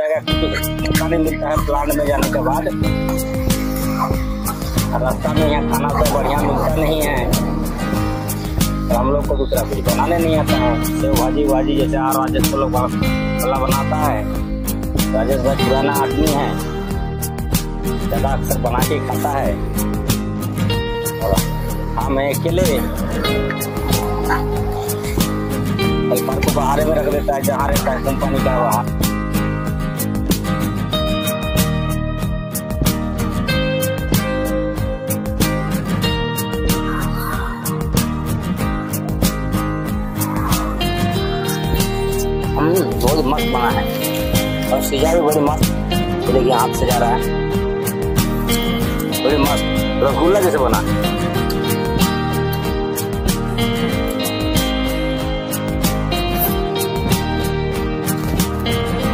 है कि नहीं मिलता है प्लांट में जाने के बाद। रास्ता में यहाँ खाना तो बढ़िया मिलता नहीं है, तो हम लोग को दूसरा कुछ बनाने नहीं आता है। सेव भाजी वाजी जैसे राजेश को लोग भला बनाता है। राजेश भाई पुराना आदमी है, ज़्यादा अक्सर बना के खाता है। और हाँ, मैं अकेले हेल्पर को बाहर में रख देता है, जहाँ रहता है कंपनी का वहाँ। बहुत मस्त बना है और सिजा भी बड़ी मस्त। देखिए हाथ से जा रहा है, बड़ी मस्त रसगुल्ला जैसे बना है।